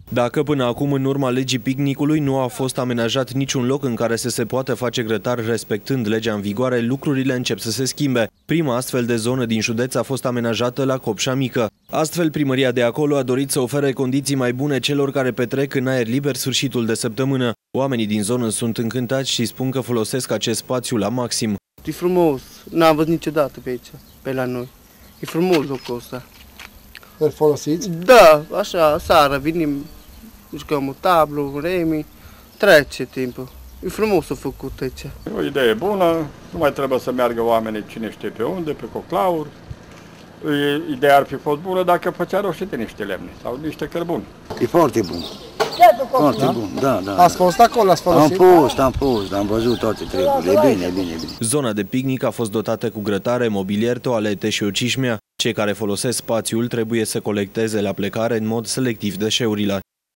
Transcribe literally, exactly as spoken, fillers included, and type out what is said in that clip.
Dacă până acum, în urma legii picnicului, nu a fost amenajat niciun loc în care să se poată face grătar respectând legea în vigoare, lucrurile încep să se schimbe. Prima astfel de zonă din județ a fost amenajată la Copșa Mică. Astfel, primăria de acolo a dorit să ofere condiții mai bune celor care petrec în aer liber sfârșitul de săptămână. Oamenii din zonă sunt încântați și spun că folosesc acest spațiu la maxim. E frumos, n-am văzut niciodată pe aici, pe la noi. E frumos locul ăsta. Îl folosiți? Da, așa, seara venim, jucăm o tablă, remi, trece timpul. E frumos a făcut aici. E o idee bună, nu mai trebuie să meargă oamenii cine știe pe unde, pe coclauri. Ideea ar fi fost bună dacă făcea roșite niște lemne sau niște cărbuni. E foarte bun. Foarte da? bun, da, da. Ați fost acolo, ați folosit? Am fost, am fost, am văzut toate treburile. E bine, e bine, e bine. Zona de picnic a fost dotată cu grătare, mobilier, toalete și o cișmea. Cei care folosesc spațiul trebuie să colecteze la plecare în mod selectiv deșeurile.